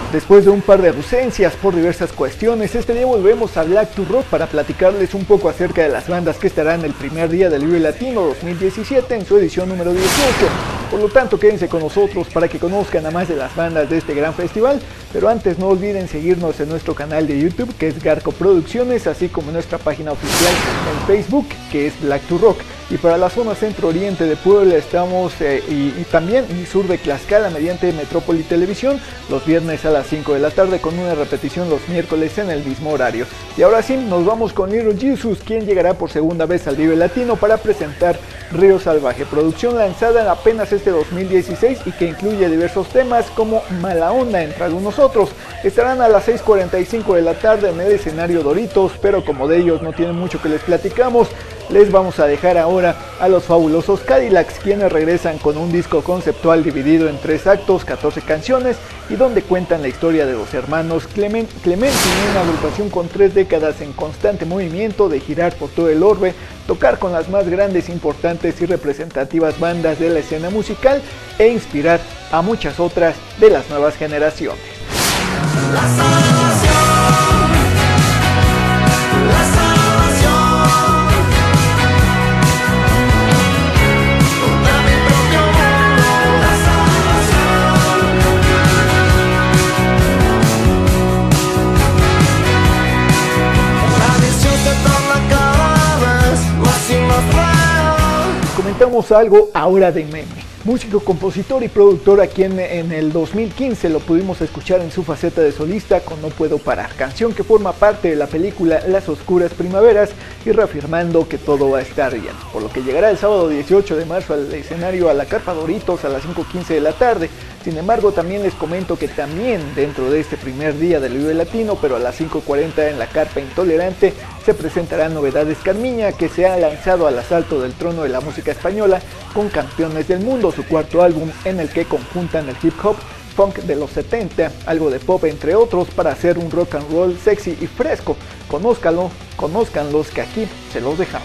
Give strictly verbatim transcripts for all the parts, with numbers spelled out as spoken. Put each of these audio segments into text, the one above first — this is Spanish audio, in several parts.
Después de un par de ausencias por diversas cuestiones, este día volvemos a Black to Rock para platicarles un poco acerca de las bandas que estarán el primer día del Vive Latino dos mil diecisiete en su edición número dieciocho. Por lo tanto, quédense con nosotros para que conozcan a más de las bandas de este gran festival, pero antes no olviden seguirnos en nuestro canal de YouTube, que es Garco Producciones, así como en nuestra página oficial en Facebook, que es Black to Rock. Y para la zona centro-oriente de Puebla estamos eh, y, y también y sur de Tlaxcala mediante Metrópoli Televisión los viernes a las cinco de la tarde, con una repetición los miércoles en el mismo horario. Y ahora sí, nos vamos con Little Jesus, quien llegará por segunda vez al Vive Latino para presentar Río Salvaje, producción lanzada apenas este dos mil dieciséis y que incluye diversos temas como Mala Onda, entre algunos otros. Estarán a las seis cuarenta y cinco de la tarde en el escenario Doritos, pero como de ellos no tienen mucho que les platicamos, les vamos a dejar ahora a los fabulosos Cadillacs, quienes regresan con un disco conceptual dividido en tres actos, catorce canciones, y donde cuentan la historia de los hermanos Clement, Clementi, una agrupación con tres décadas en constante movimiento de girar por todo el orbe, tocar con las más grandes, importantes y representativas bandas de la escena musical e inspirar a muchas otras de las nuevas generaciones. La salvación, la salvación. Comentamos algo ahora de Meme, músico, compositor y productor a quien en el dos mil quince lo pudimos escuchar en su faceta de solista con No Puedo Parar, canción que forma parte de la película Las Oscuras Primaveras, y reafirmando que todo va a estar bien, por lo que llegará el sábado dieciocho de marzo al escenario a la Carpa Doritos a las cinco quince de la tarde. Sin embargo, también les comento que también dentro de este primer día del Vive Latino, pero a las cinco cuarenta en la Carpa Intolerante, se presentarán Novedades Carmiña, que se ha lanzado al asalto del trono de la música española con Campeones del Mundo, su cuarto álbum en el que conjuntan el hip hop, funk de los setenta, algo de pop entre otros, para hacer un rock and roll sexy y fresco. Conózcanlo, conózcanlos, que aquí se los dejamos.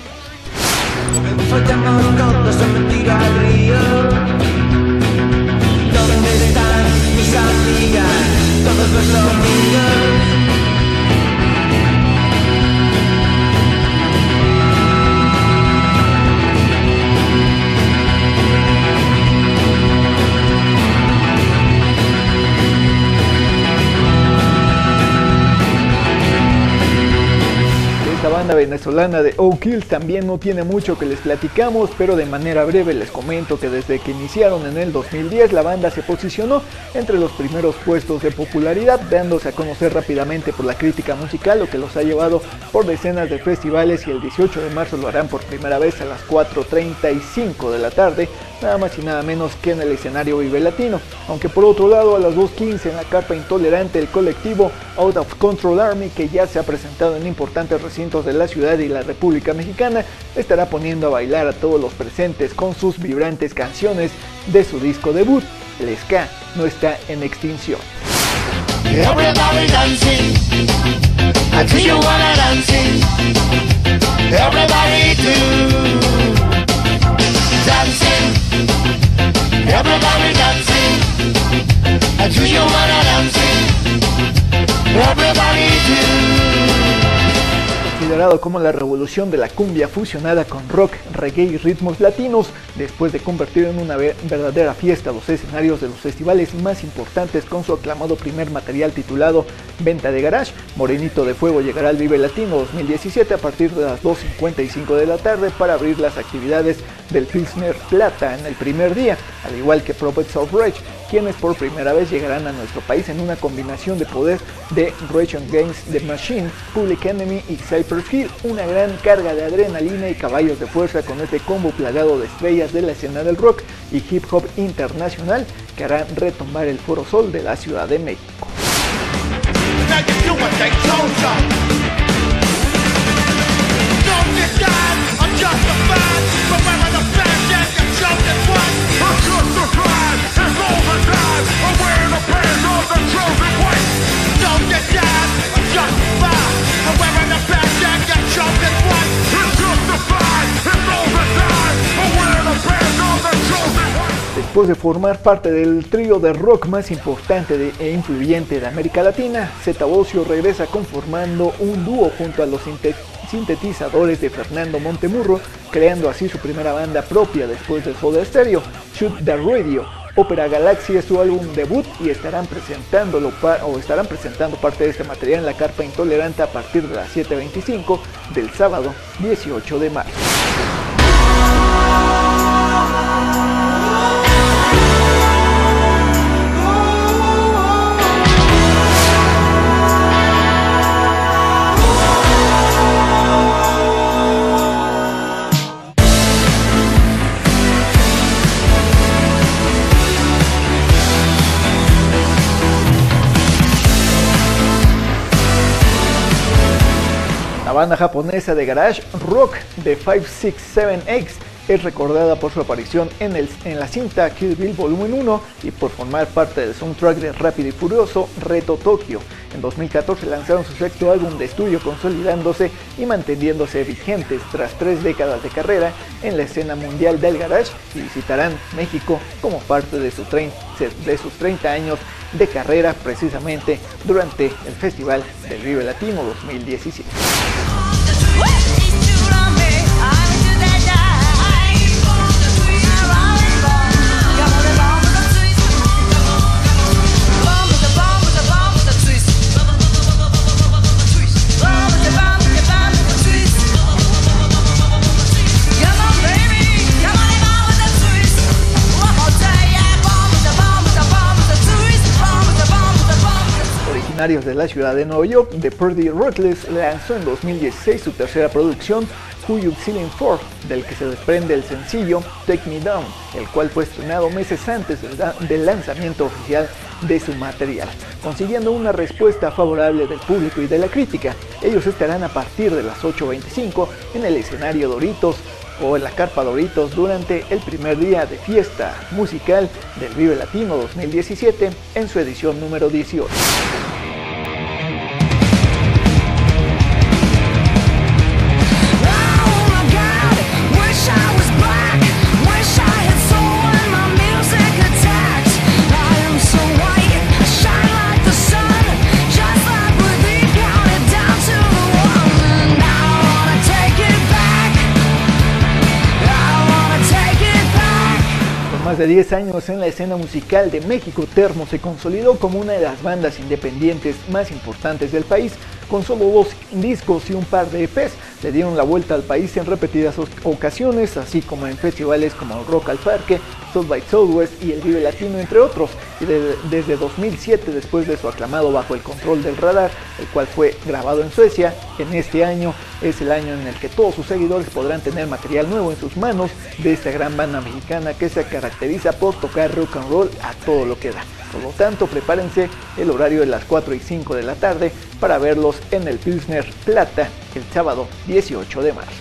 ¿Dónde están mis amigas? Todos los amigos. La banda venezolana de Oak Hills también no tiene mucho que les platicamos, pero de manera breve les comento que desde que iniciaron en el dos mil diez la banda se posicionó entre los primeros puestos de popularidad, dándose a conocer rápidamente por la crítica musical, lo que los ha llevado por decenas de festivales, y el dieciocho de marzo lo harán por primera vez a las cuatro treinta y cinco de la tarde, nada más y nada menos que en el escenario Vive Latino. Aunque por otro lado a las dos quince en la Carpa Intolerante el colectivo Out of Control Army, que ya se ha presentado en importantes recintos de la ciudad y la República Mexicana, estará poniendo a bailar a todos los presentes con sus vibrantes canciones de su disco debut. El ska no está en extinción. Everybody dancing, I do you wanna dancing, everybody do, dancing, everybody dancing, I do you wanna dancing, everybody do. Considerado como la revolución de la cumbia fusionada con rock, reggae y ritmos latinos, después de convertir en una verdadera fiesta los escenarios de los festivales más importantes con su aclamado primer material titulado Venta de Garage, Morenito de Fuego llegará al Vive Latino dos mil diecisiete a partir de las dos cincuenta y cinco de la tarde para abrir las actividades del Pilsner Plata en el primer día, al igual que Prophets of Rage, quienes por primera vez llegarán a nuestro país en una combinación de poder de Rage Against the Machine, Public Enemy y Cypress Hill, una gran carga de adrenalina y caballos de fuerza con este combo plagado de estrellas de la escena del rock y hip hop internacional que harán retombar el Foro Sol de la Ciudad de México. Después de formar parte del trío de rock más importante de, e influyente de América Latina, Zeta Bosio regresa conformando un dúo junto a los sintetizadores de Fernando Montemurro, creando así su primera banda propia después de Soda Stereo, Shoot the Radio. Opera Galaxy es su álbum debut y estarán presentándolo o estarán presentando parte de este material en la Carpa Intolerante a partir de las siete veinticinco del sábado dieciocho de marzo. La banda japonesa de garage rock de cinco seis siete X es recordada por su aparición en, el, en la cinta Kill Bill Volumen uno y por formar parte del soundtrack de Rápido y Furioso Reto Tokio. En dos mil catorce lanzaron su sexto álbum de estudio, consolidándose y manteniéndose vigentes tras tres décadas de carrera en la escena mundial del garage, y visitarán México como parte de, su de sus treinta años de carrera, precisamente durante el Festival del Vive Latino dos mil diecisiete. Originarios de la ciudad de Nueva York, The Pretty Reckless lanzó en dos mil dieciséis su tercera producción, Who You Feeling For, del que se desprende el sencillo Take Me Down, el cual fue estrenado meses antes del lanzamiento oficial de su material, consiguiendo una respuesta favorable del público y de la crítica. Ellos estarán a partir de las ocho veinticinco en el escenario Doritos o en la Carpa Doritos durante el primer día de fiesta musical del Vive Latino dos mil diecisiete en su edición número dieciocho. Más de diez años en la escena musical de México, Termo se consolidó como una de las bandas independientes más importantes del país. Con solo dos discos y un par de E Pes, le dieron la vuelta al país en repetidas ocasiones, así como en festivales como el Rock al Parque, South by Southwest y el Vive Latino, entre otros. Y de, desde dos mil siete, después de su aclamado Bajo el Control del Radar, el cual fue grabado en Suecia, en este año es el año en el que todos sus seguidores podrán tener material nuevo en sus manos de esta gran banda mexicana que se caracteriza por tocar rock and roll a todo lo que da. Por lo tanto, prepárense el horario de las cuatro y cinco de la tarde para verlos en el Pilsner Plata el sábado dieciocho de marzo.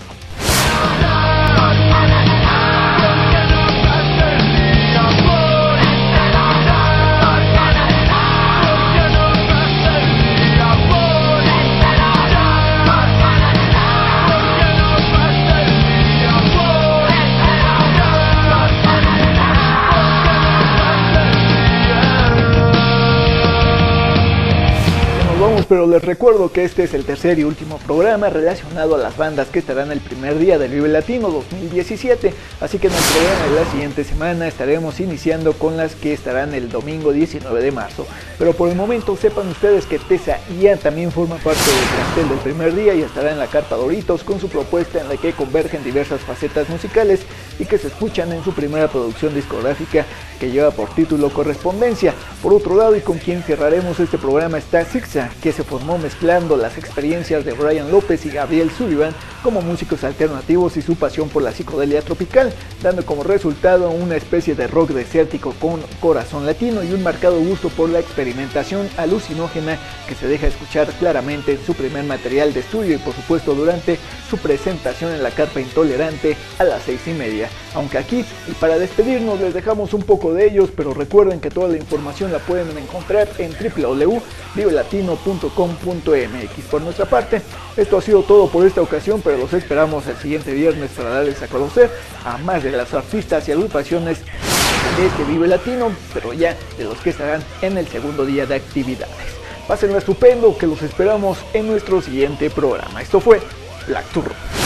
Pero les recuerdo que este es el tercer y último programa relacionado a las bandas que estarán el primer día del Vive Latino dos mil diecisiete, así que en el programa de la siguiente semana estaremos iniciando con las que estarán el domingo diecinueve de marzo. Pero por el momento sepan ustedes que Tessa ya también forma parte del cartel del primer día y estará en la Carpa Doritos con su propuesta en la que convergen diversas facetas musicales y que se escuchan en su primera producción discográfica que lleva por título Correspondencia. Por otro lado, y con quien cerraremos este programa, está Sixa, que se formó mezclando las experiencias de Brian López y Gabriel Sullivan como músicos alternativos y su pasión por la psicodelia tropical, dando como resultado una especie de rock desértico con corazón latino y un marcado gusto por la experimentación alucinógena que se deja escuchar claramente en su primer material de estudio y por supuesto durante su presentación en la Carpa Intolerante a las seis y media. Aunque aquí, y para despedirnos, les dejamos un poco de ellos, pero recuerden que toda la información la pueden encontrar en w w w punto vive latino punto com punto m x. Por nuestra parte, esto ha sido todo por esta ocasión, pero los esperamos el siguiente viernes para darles a conocer a más de las artistas y agrupaciones de este Vive Latino, pero ya de los que estarán en el segundo día de actividades. Pásenlo estupendo, que los esperamos en nuestro siguiente programa. Esto fue Black to Rock.